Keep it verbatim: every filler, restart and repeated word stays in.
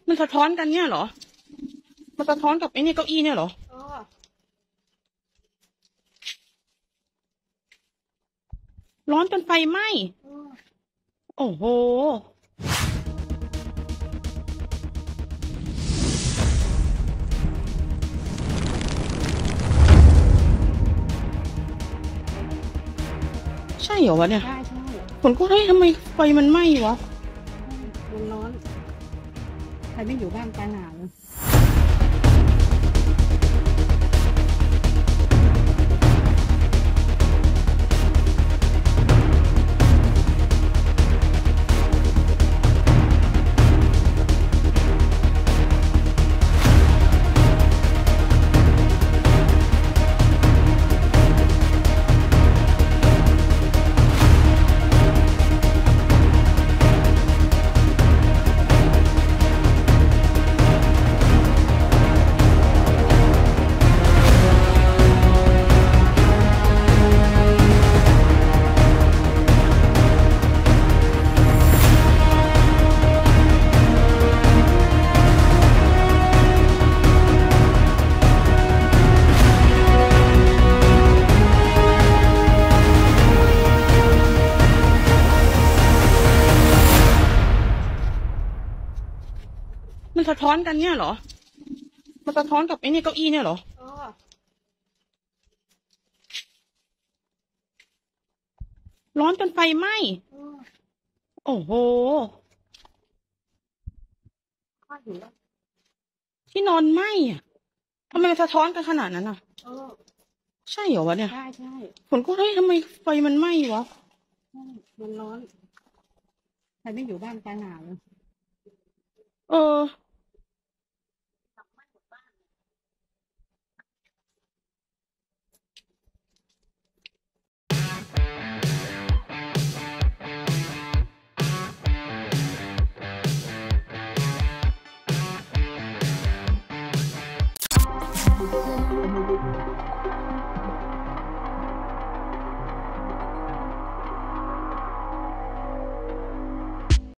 มันสะท้อนกันเนี่ยเหรอมันสะท้อนกับไอ้นี่เก้าอี้เนี่ยเหรอเออร้อนจนไฟไหม้เออโอ้โหใช่เหรอวะเนี่ยใช่ใช่ฝนก็เฮ้ยทำไมไฟมันไหม้วะมันร้อนใครไม่อยู่บ้านตายหนาวเลยมันสะท้อนกันเนี่ยเหรอมันสะท้อนกับไอ้นี่เก้าอี้เนี่ยเหรอเออร้อนจนไฟไหม้เออโอ้โหข้าอยู่แล้วที่นอนไหม้อะทำไมมันสะท้อนกันขนาดนั้นอ่ะเออใช่เหรอวะเนี่ยใช่ใช่ฝนก็เฮ้ยทำไมไฟมันไหม้วะใช่มันร้อนใครไม่อยู่บ้านตายหนาวเลยเออ